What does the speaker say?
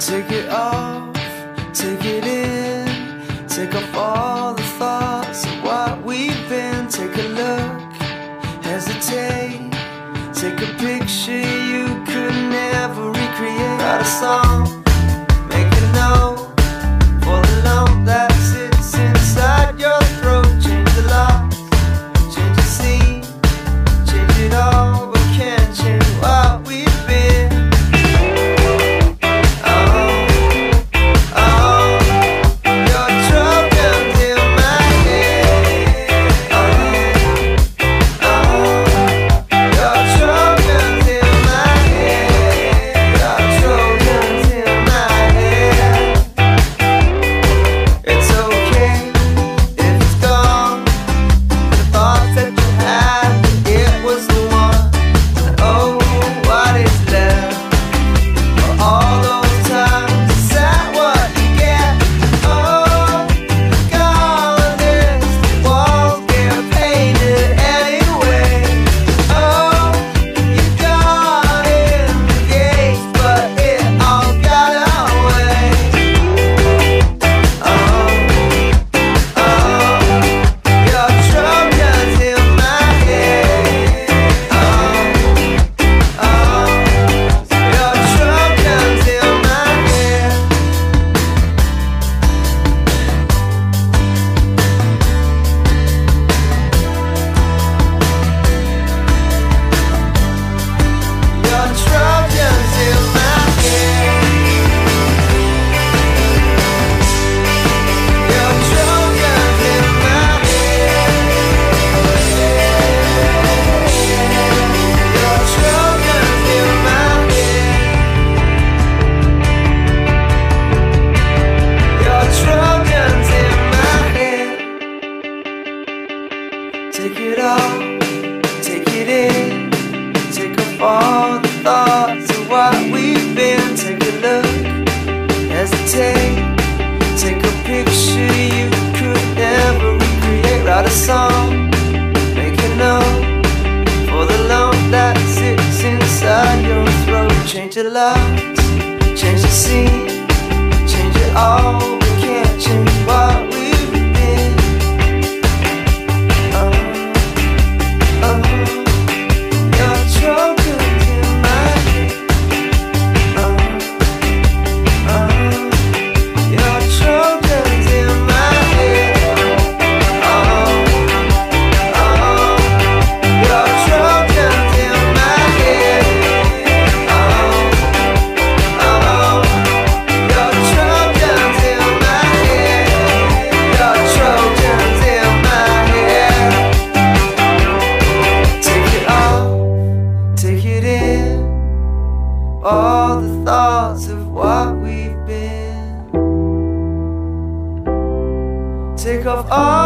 Take it off, take it in, take off all the thoughts of what we've been. Take a look, hesitate, take a picture you could never recreate. Write a song, make a note for the lump that sits inside your throat. Change the locks, change the scene, change it all, but can't change what we've been. Take it off, take it in, take off all the thoughts of what we've been. Take a look, hesitate, take a picture you could never recreate. Write a song, make a note for the lump that sits inside your throat. Change the locks, change the scene, change it all, we can't change what we've been. All the thoughts of what we've been. Take off all